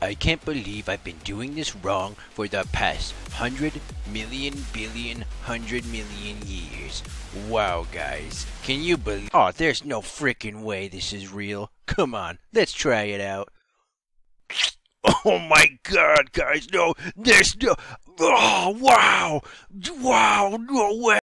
I can't believe I've been doing this wrong for the past 100 million years. Wow, guys. Can you believe? Oh, there's no freaking way this is real. Come on, let's try it out. Oh my god, guys, no, there's no. Oh, wow. Wow, no way.